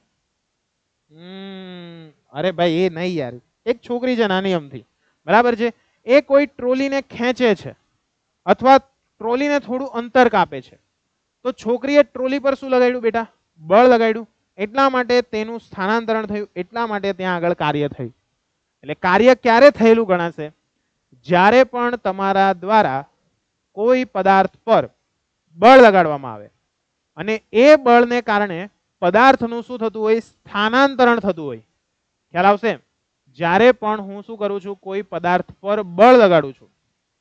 અરે ભાઈ એ નહીં યાર, એક છોકરી છે નાની અમથી, બરાબર છે. એ કોઈ ટ્રોલીને ખેંચે છે અથવા ટ્રોલીને થોડું અંતર કાપે છે તો છોકરીએ ટ્રોલી પર શું લગાડ્યું બેટા? બળ લગાડ્યું. એટલા માટે તેનું સ્થાનાંતરણ થયું, એટલા માટે ત્યાં આગળ કાર્ય થયું. એટલે કાર્ય ક્યારે થયેલું ગણાશે? જ્યારે પણ તમારા દ્વારા કોઈ પદાર્થ પર બળ લગાડવામાં આવે અને એ બળને કારણે પદાર્થનું શું થતું હોય? સ્થાનાંતરણ થતું હોય. ખ્યાલ આવશે? જ્યારે પણ હું શું કરું છું? કોઈ પદાર્થ પર બળ લગાડું છું.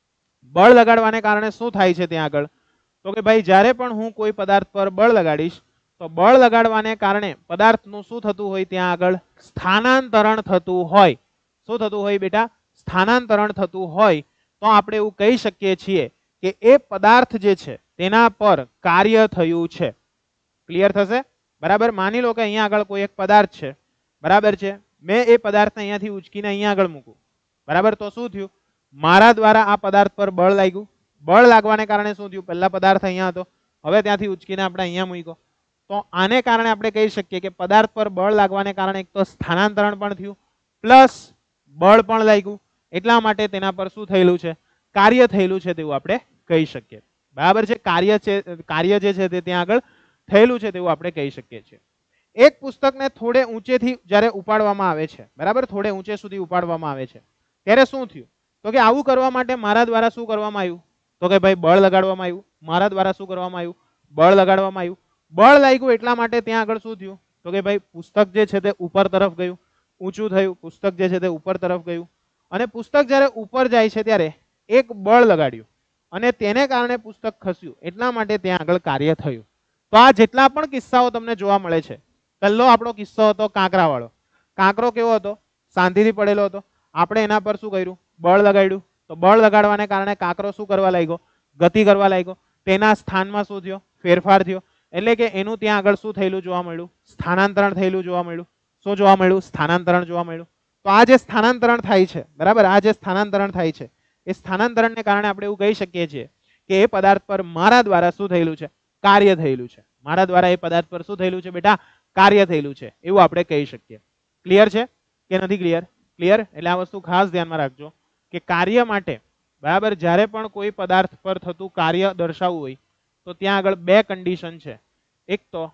બળ લગાડવાને કારણે શું થાય છે ત્યાં આગળ તો કે ભાઈ જ્યારે પણ હું કોઈ પદાર્થ પર બળ લગાડીશ તો બળ લગાડવાને કારણે પદાર્થનું શું થતું હોય? ત્યાં આગળ સ્થાનાંતરણ થતું હોય. શું થતું હોય બેટા? સ્થાનાંતરણ થતું હોય. તો આપણે એવું કહી શકીએ છીએ કે એ પદાર્થ જે છે તેના પર કાર્ય થયું છે. ક્લિયર થશે? બરાબર. માની લો કે અહીંયા આગળ કોઈ એક પદાર્થ છે, બરાબર છે. મેં એ પદાર્થને અહીંયાથી ઉચકીને અહીંયા આગળ મૂકું, બરાબર. તો શું થયું? મારા દ્વારા આ પદાર્થ પર બળ લાગ્યું. બળ લાગવાને કારણે શું થયું? પહેલા પદાર્થ અહીંયા હતો, હવે ત્યાંથી ઉચકીને આપણે અહીંયા મૂક્યો. તો આને કારણે આપણે કહી શકીએ કે પદાર્થ પર બળ લાગવાને કારણે એક તો સ્થાનાંતરણ પણ થયું પ્લસ બળ પણ લાગ્યું. એટલા માટે તેના પર શું થયેલું છે? કાર્ય થયેલું છે તેવું આપણે કહી શકીએ. બરાબર છે. કાર્ય જે છે તે ત્યાં આગળ થયેલું છે તેવું આપણે કહી શકીએ છીએ. એક પુસ્તકને થોડે ઊંચેથી જ્યારે ઉપાડવામાં આવે છે, બરાબર, થોડે ઊંચે સુધી ઉપાડવામાં આવે છે ત્યારે શું થયું તો કે આવું કરવા માટે મારા દ્વારા શું કરવામાં આવ્યું તો કે ભાઈ બળ લગાડવામાં આવ્યું. મારા દ્વારા શું કરવામાં આવ્યું? બળ લગાડવામાં આવ્યું. બળ લાગ્યું એટલા માટે ત્યાં આગળ શું થયું તો કે ભાઈ પુસ્તક જે છે તે ઉપર તરફ ગયું, ઊંચું થયું. પુસ્તક જે છે તે ઉપર તરફ ગયું અને પુસ્તક જ્યારે ઉપર જાય છે ત્યારે એક બળ લગાડ્યું અને તેને કારણે પુસ્તક ખસ્યું. એટલા માટે ત્યાં આગળ કાર્ય થયું. તો આ જેટલા પણ કિસ્સાઓ તમને જોવા મળે છે, પહેલો આપણો કિસ્સો હતો કાંકરા વાળો. કાંકરો કેવો હતો? શાંતિથી પડેલો હતો. આપણે એના પર શું કર્યું? બળ લગાડ્યું. તો બળ લગાડવાને કારણે કાંકરો શું કરવા લાગ્યો? ગતિ કરવા લાગ્યો. તેના સ્થાનમાં શું થયો? ફેરફાર થયો. એટલે કે એનું ત્યાં આગળ શું થયેલું જોવા મળ્યું? સ્થાનાંતરણ થયેલું જોવા મળ્યું. શું જોવા મળ્યું? સ્થાનાંતરણ જોવા મળ્યું. તો આ જે સ્થાનાંતરણ થાય છે, બરાબર, આ જે સ્થાનાંતરણ થાય છે એ સ્થાનાંતરણને કારણે આપણે એવું કહી શકીએ છીએ કે એ પદાર્થ પર મારા દ્વારા શું થયેલું છે? કાર્ય થયેલું છે. મારા દ્વારા એ પદાર્થ પર શું થયેલું છે બેટા? કાર્ય થયેલું છે એવું આપણે કહી શકીએ. ક્લિયર છે કે નથી ક્લિયર? ક્લિયર. એટલે આ વસ્તુ ખાસ ધ્યાનમાં રાખજો કે કાર્ય માટે, બરાબર, જ્યારે પણ કોઈ પદાર્થ પર થતું કાર્ય દર્શાવવું હોય તો ત્યાં આગળ બે કન્ડિશન છે. એક તો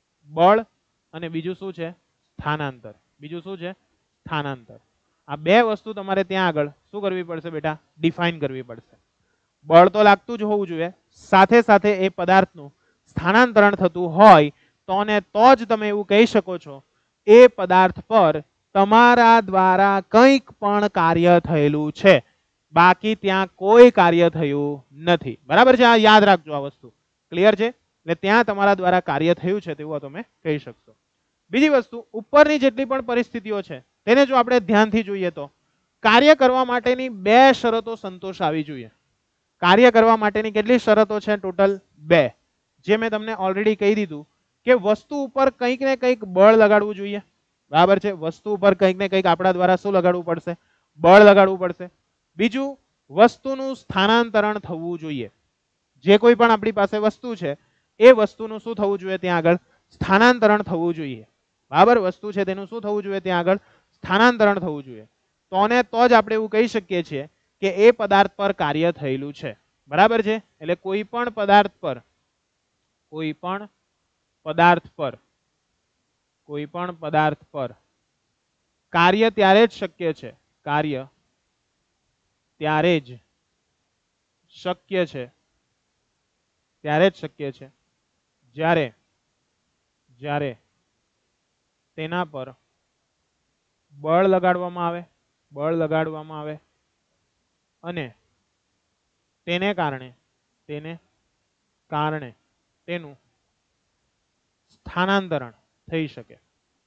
બળ અને બીજું શું છે? સ્થાનાંતર. બીજું શું છે? સ્થાનાંતર. આ બે વસ્તુ તમારે ત્યાં આગળ શું કરવી પડશે બેટા? ડિફાઇન કરવી પડશે. બળ તો લાગતું જ હોવું જોઈએ, સાથે સાથે એ પદાર્થનું સ્થાનાંતરણ થતું હોય તો ને તો જ તમે એવું કહી શકો છો એ પદાર્થ પર તમારા દ્વારા કંઈક પણ કાર્ય થયેલું છે, બાકી ત્યાં કોઈ કાર્ય થયું નથી. બરાબર છે? આ યાદ રાખજો આ વસ્તુ. ક્લિયર છે? એટલે ત્યાં તમારા દ્વારા કાર્ય થયું છે તેવું તમે કહી શકશો. બીજી વસ્તુ, ઉપરની જેટલી પણ પરિસ્થિતિઓ છે તેને જો આપણે ધ્યાનથી જોઈએ તો કાર્ય કરવા માટેની બે શરતો સંતોષ આવી જોઈએ. કાર્ય કરવા માટેની કેટલી શરતો છે? ટોટલ બે. જે મેં તમને ઓલરેડી કહી દીધું કે વસ્તુ ઉપર કંઈક ને કંઈક બળ લગાડવું જોઈએ. બરાબર છે? વસ્તુ ઉપર કંઈક ને કંઈક આપણા દ્વારા શું લગાડવું પડશે? બળ લગાડવું પડશે. બીજું, વસ્તુનું સ્થાનાંતરણ થવું જોઈએ. જે કોઈ પણ આપણી પાસે વસ્તુ છે એ વસ્તુનું શું થવું જોઈએ? ત્યાં આગળ સ્થાનાંતરણ થવું જોઈએ. બરાબર? વસ્તુ છે તેનું શું થવું જોઈએ? ત્યાં આગળ સ્થાનાંતરણ થવું જોઈએ. તો ને તો જ આપણે એવું કહી શકીએ છીએ કે એ પદાર્થ પર કાર્ય થયેલું છે, બરાબર છે. એટલે કોઈ પણ પદાર્થ પર કાર્ય ત્યારે જ શક્ય છે, કાર્ય ત્યારે જ શક્ય છે, જ્યારે તેના પર બળ લગાડવામાં આવે અને તેને કારણે તેનું સ્થાનાંતરણ થઈ શકે,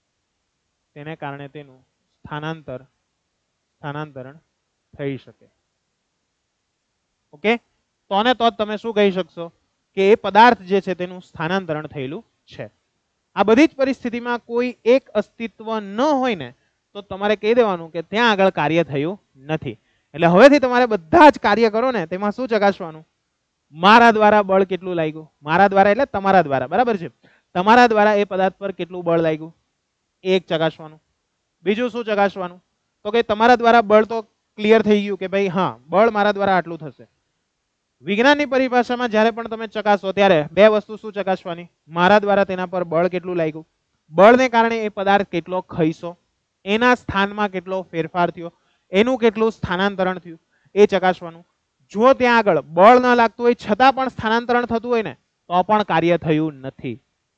ઓકે. તો ને તો તમે શું કહી શકશો કે એ પદાર્થ જે છે તેનું સ્થાનાંતરણ થયેલું છે. આ બધી જ પરિસ્થિતિમાં કોઈ એક અસ્તિત્વ ન હોય ને તો તમારે કહી દેવાનું કે ત્યાં આગળ કાર્ય થયું નથી. એટલે હવેથી તમારે બધા જ કાર્ય કરો ને તેમાં શું ચકાસવાનું, મારા દ્વારા બળ કેટલું લાગ્યું, મારા દ્વારા એટલે તમારા દ્વારા, બરાબર છે. તમારા દ્વારા એ પદાર્થ પર કેટલું બળ લાગ્યું એક ચકાસવાનું. બીજું શું ચકાસવાનું, તો કે તમારા દ્વારા બળ તો ક્લિયર થઈ ગયું કે ભાઈ હા બળ મારા દ્વારા આટલું થશે. વિજ્ઞાનની પરિભાષામાં જ્યારે પણ તમે ચકાસો ત્યારે બે વસ્તુ શું ચકાસવાની, મારા દ્વારા તેના પર બળ કેટલું લાગ્યું, બળને કારણે એ પદાર્થ કેટલો ખઈશો, એના સ્થાનમાં કેટલો ફેરફાર થયો, એનું કેટલું સ્થાનાંતરણ થયું એ ચકાસવાનું. જો ત્યાં આગળ બળ ન લાગતું હોય છતાં પણ સ્થાનાંતરણ થતું હોય ને તો પણ કાર્ય થયું નથી.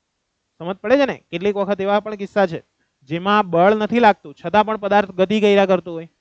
સમજ પડે છે ને. કેટલીક વખત એવા પણ કિસ્સા છે જેમાં બળ નથી લાગતું છતાં પણ પદાર્થ ગતિ કર્યા કરતું હોય,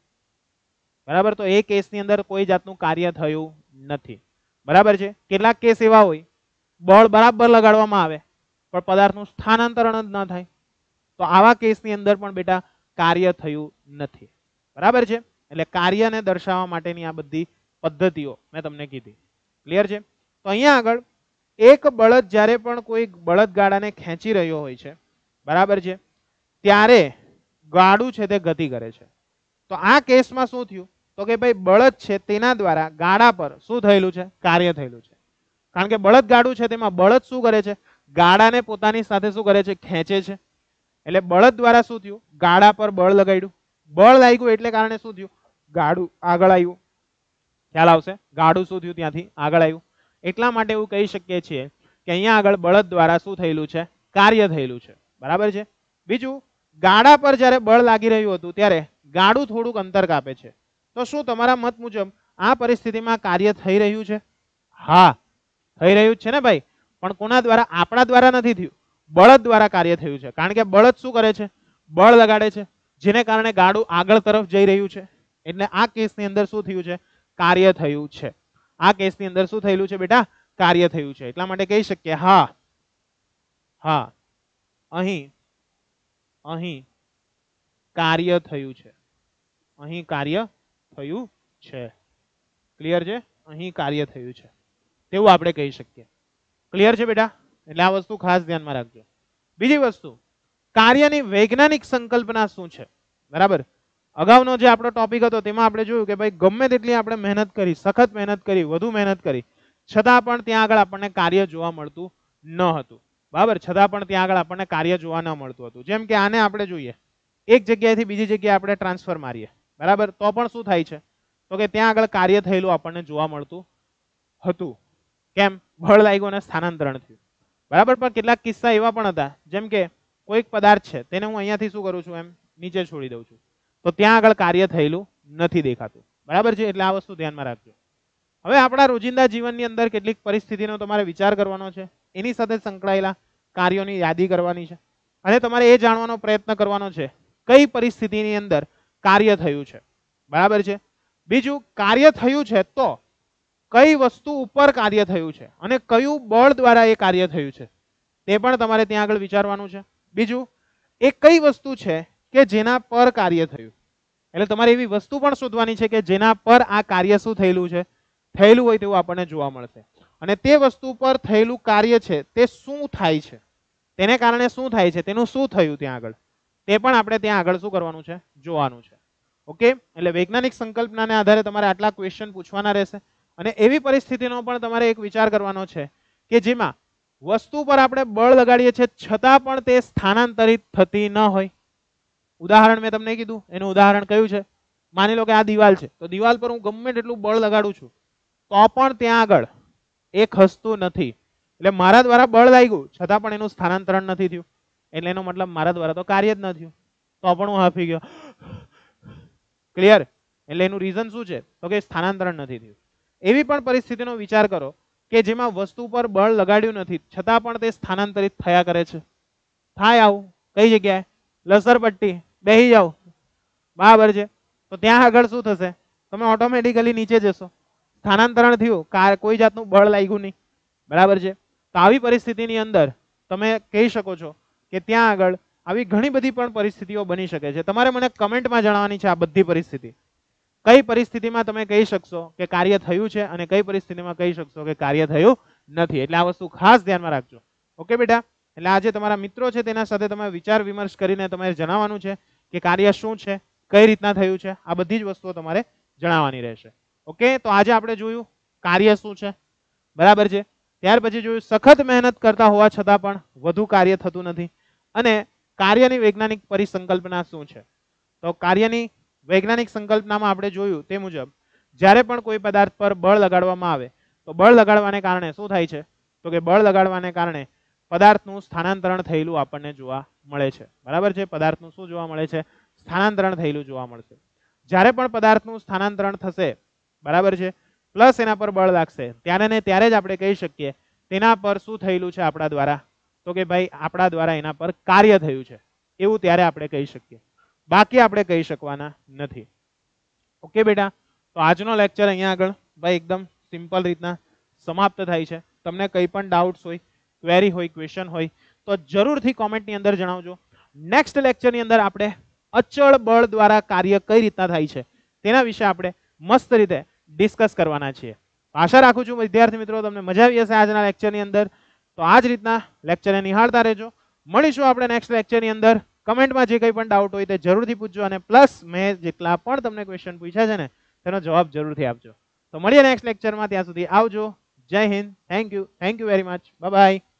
બરાબર. તો એ કેસની અંદર કોઈ જાતનું કાર્ય થયું નથી, બરાબર છે. કેટલાક કેસ એવા હોય બળ બરાબર લગાડવામાં આવે પણ પદાર્થનું સ્થાનાંતરણ જ ન થાય, તો આવા કેસની અંદર પણ બેટા કાર્ય થયું નથી, બરાબર છે. એટલે કાર્યને દર્શાવવા માટેની આ બધી પદ્ધતિઓ મેં તમને કીધી, ક્લિયર છે. તો અહીંયા આગળ એક બળદ જ્યારે પણ કોઈ બળદગાડાને ખેંચી રહ્યો હોય છે, બરાબર છે, ત્યારે ગાડું છે તે ગતિ કરે છે. તો આ કેસમાં શું થયું, તો કે ભાઈ બળદ છે તેના દ્વારા ગાડા પર શું થયેલું છે, કાર્ય થયેલું છે. કારણ કે બળદ ગાડું છે તેમાં બળદ શું કરે છે, ગાડાને પોતાની સાથે શું કરે છે, ખેંચે છે. એટલે બળદ દ્વારા શું થયું, ગાડા પર બળ લગાડ્યું, બળ લાગ્યું એટલે કારણે શું થયું, ગાડું આગળ આવ્યું. ખ્યાલ આવશે, ગાડું શું થયું, ત્યાંથી આગળ આવ્યું. એટલા માટે એવું કહી શકીએ છીએ કે અહીંયા આગળ બળદ દ્વારા શું થયેલું છે, કાર્ય થયેલું છે, બરાબર છે. બીજું, ગાડા પર જ્યારે બળ લાગી રહ્યું હતું ત્યારે ગાડું થોડુંક અંતર કાપે છે. તો શું તમારા મત મુજબ આ પરિસ્થિતિમાં કાર્ય થઈ રહ્યું છે? હા, થઈ રહ્યું છે ને ભાઈ. પણ કોના દ્વારા? આપણા દ્વારા નથી થયું, બળદ દ્વારા કાર્ય થયું છે. કારણ કે બળદ શું કરે છે, બળ લગાડે છે, જેને કારણે ગાડું આગળ તરફ જઈ રહ્યું છે. એટલે આ કેસની અંદર શું થયું છે, કાર્ય થયું છે. આ કેસની અંદર શું થયેલું છે બેટા, કાર્ય થયું છે. એટલા માટે કહી શકીએ હા અહીં કાર્ય થયું છે, અહીં કાર્ય થયું છે, ક્લિયર છે. અહીં કાર્ય થયું છે તેવું આપણે કહી શકીએ, ક્લિયર છે બેટા. એટલે આ વસ્તુ ખાસ ધ્યાનમાં રાખજો. બીજી વસ્તુ, કાર્યની વૈજ્ઞાનિક સંકલ્પના શું છે, બરાબર. અગાઉનો જે આપણો ટોપિક હતો તેમાં આપણે જોયું કે ભાઈ ગમે તેટલી આપણે મહેનત કરી, સખત મહેનત કરી, વધુ મહેનત કરી, છતાં પણ ત્યાં આગળ આપણને કાર્ય જોવા મળતું ન હતું, બરાબર. છતાં પણ ત્યાં આગળ આપણને કાર્ય જોવા ન મળતું હતું. જેમ કે આને આપણે જોઈએ, એક જગ્યાએથી બીજી જગ્યાએ આપણે ટ્રાન્સફર મારીએ, બરાબર, તો પણ શું થાય છે, તો કે ત્યાં આગળ કાર્ય થયેલું આપણને જોવા મળતું હતું. કેમ? બળ લાગ્યું અને સ્થાનાંતરણ થયું, બરાબર. પણ કેટલાક કિસ્સા એવા પણ હતા, જેમ કે કોઈક પદાર્થ છે તેને હું અહીંયાથી શું કરું છું, એમ નીચે છોડી દઉં છું, તો ત્યાં આગળ કાર્ય થયેલું નથી દેખાતું, બરાબર છે. એટલે આ વસ્તુ ધ્યાનમાં રાખજો. હવે આપણા રોજિંદા જીવનની અંદર કેટલીક પરિસ્થિતિનો તમારે વિચાર કરવાનો છે, એની સાથે સંકળાયેલા કાર્યોની યાદી કરવાની છે, અને તમારે એ જાણવાનો પ્રયત્ન કરવાનો છે કઈ પરિસ્થિતિની અંદર કાર્ય થયું છે, બરાબર છે. બીજું, કાર્ય થયું છે તો કઈ વસ્તુ ઉપર કાર્ય થયું છે અને કયું બળ દ્વારા એ કાર્ય થયું છે તે પણ તમારે ત્યાં આગળ વિચારવાનું છે. બીજું, એ કઈ વસ્તુ છે કે જેના પર કાર્ય થયું, એટલે તમારે એવી વસ્તુ પણ શોધવાની છે કે જેના પર આ કાર્ય શું થયેલું છે, થયેલું હોય તેવું આપણને જોવા મળશે. અને તે વસ્તુ પર થયેલું કાર્ય છે તે શું થાય છે, તેને કારણે શું થાય છે, તેનું શું થયું ત્યાં આગળ, તે પણ આપણે ત્યાં આગળ શું કરવાનું છે, જોવાનું છે. ઓકે. એટલે વૈજ્ઞાનિક સંકલ્પનાને આધારે તમારે આટલા ક્વેશ્ચન પૂછવાના રહેશે. અને એવી પરિસ્થિતિનો પણ તમારે એક વિચાર કરવાનો છે કે જેમાં વસ્તુ પર આપણે બળ લગાડીએ છીએ છતાં પણ તે સ્થાનાંતરિત થતી ન હોય. ઉદાહરણ મેં તમને કીધું, એનું ઉદાહરણ કયું છે, માની લો કે આ દિવાલ છે, તો દિવાલ પર હું ગમે તેટલું બળ લગાડું છું તો પણ ત્યાં આગળ એ ખસતું નથી. એટલે મારા દ્વારા બળ લાગ્યું છતાં પણ એનું સ્થાનાંતરણ નથી થયું, એટલે એનો મતલબ મારા દ્વારા તો કાર્ય જ ન થયું, તો પણ હું હાફી ગયો. ક્લિયર? એટલે એનું રીઝન શું છે? તો કે સ્થાનાંતરણ નથી થયું. એવી પણ પરિસ્થિતિનો વિચાર કરો કે જેમાં વસ્તુ પર બળ લગાડ્યું નથી છતાં પણ તે સ્થાનાંતરિત થયા કરે છે. થાય આવું? કઈ જગ્યાએ? લસરપટ્ટી. બેસી જાઓ. બરાબર છે? તો ત્યાં આગળ શું થશે? તમે ઓટોમેટિકલી નીચે જશો. સ્થાનાંતરણ થયું, કોઈ જાતનું બળ લાગ્યું નહીં. બરાબર છે? તો આવી પરિસ્થિતિની અંદર તમે કહી શકો છો કે ત્યાં આગળ આવી ઘણી બધી પણ પરિસ્થિતિઓ બની શકે છે. તમારે મને કમેન્ટમાં જણાવવાની છે આ બધી પરિસ્થિતિ. કઈ પરિસ્થિતિમાં તમે કહી શકશો કે કાર્ય થયું છે અને કઈ પરિસ્થિતિમાં કહી શકશો કે કાર્ય થયું નથી. એટલે આ વસ્તુ ખાસ ધ્યાનમાં રાખજો. ઓકે બેટા? એટલે આજે તમારા મિત્રો છે તેના સાથે તમે વિચાર વિમર્શ કરીને તમારે જણાવવાનું છે કે કાર્ય શું છે, કઈ રીતના થયું છે, આ બધી જ વસ્તુઓ તમારે જણાવવાની રહેશે. ઓકે? તો આજે આપણે જોયું કાર્ય શું છે. બરાબર છે? ત્યાર પછી જોયું સખત મહેનત કરતા હોવા છતાં પણ વધુ કાર્ય થતું નથી, અને કાર્યની વૈજ્ઞાનિક પરિસંકલ્પના શું છે. તો કાર્યની વૈજ્ઞાનિક સંકલ્પનામાં આપણે જોયું તે મુજબ જ્યારે પણ કોઈ પદાર્થ પર બળ લગાડવામાં આવે તો બળ લગાડવાને કારણે શું થાય છે? તો કે બળ લગાડવાને કારણે પદાર્થનું સ્થાનાંતરણ થયેલું આપણને જોવા મળે છે. બરાબર છે? પદાર્થનું શું જોવા મળે છે? સ્થાનાંતરણ થયેલું જોવા મળશે. જ્યારે પણ પદાર્થનું સ્થાનાંતરણ થશે, બરાબર છે, પ્લસ એના પર બળ લાગશે, ત્યારે ને ત્યારે જ આપણે કહી શકીએ તેના પર શું થયેલું છે આપણા દ્વારા? તો કે ભાઈ આપણા દ્વારા એના પર કાર્ય થયું છે, એવું ત્યારે આપણે કહી શકીએ. બાકી આપણે કહી શકવાના નથી. ઓકે બેટા? તો આજનો લેક્ચર અહીંયા આગળ ભાઈ એકદમ સિમ્પલ રીતના સમાપ્ત થાય છે. તમને કંઈ પણ ડાઉટ્સ હોય, ક્વેરી હોય, ક્વેશ્ચન હોય તો જરૂરથી કોમેન્ટની અંદર જણાવજો. નેક્સ્ટ લેક્ચરની અંદર આપણે અચળ બળ દ્વારા કાર્ય કઈ રીતના થાય છે તેના વિશે આપણે મસ્ત રીતે ડિસ્કસ કરવાના છીએ. આશા રાખું છું વિદ્યાર્થી મિત્રો તમને મજા આવી હશે આજના લેક્ચરની અંદર. તો આ જ રીતના લેક્ચરને નિહાળતા રહેજો. મળીશું આપણે નેક્સ્ટ લેક્ચરની અંદર. કમેન્ટમાં જે કંઈ પણ ડાઉટ હોય તે જરૂરથી પૂછજો, અને પ્લસ મેં જેટલા પણ તમને ક્વેશ્ચન પૂછ્યા છે ને તેનો જવાબ જરૂરથી આપજો. તો મળીએ નેક્સ્ટ લેક્ચરમાં. ત્યાં સુધી આવજો. Jai Hind. Thank you very much. Bye by.